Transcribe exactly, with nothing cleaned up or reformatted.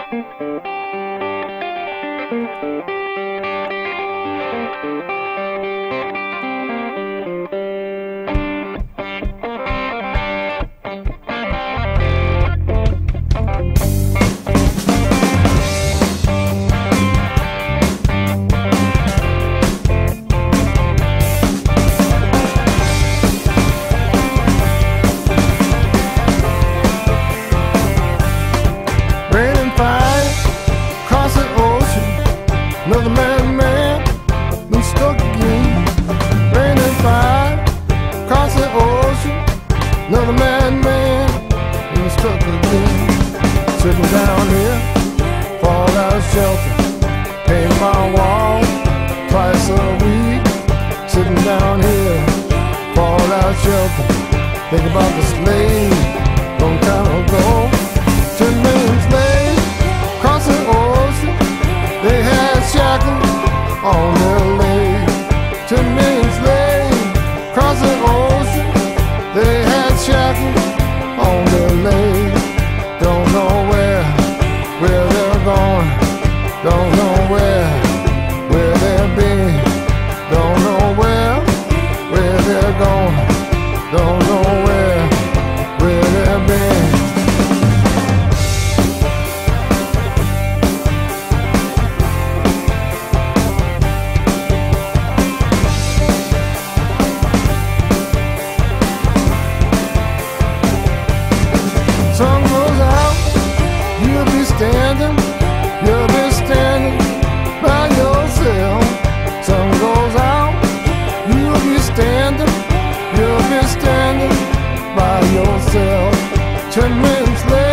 Another man, man, been stuck again. Rain and fire, across the ocean. Another man, man, been stuck again. Sitting down here, fall out of shelter. Paint my wall twice a week. Sitting down here, fall out of shelter. Think about the slave, long time ago. Ten million slaves, across the ocean. They had shackles on their legs. Ten million slaves across the ocean. They had shackles on their legs. Don't know where, where they're going. Don't know where, where they've been. Don't know where, where they're going. Don't know where, where they've been. Sun goes out, you'll be standing, you'll be standing by yourself. Sun goes out, you'll be standing, you'll be standing by yourself. Ten minutes later.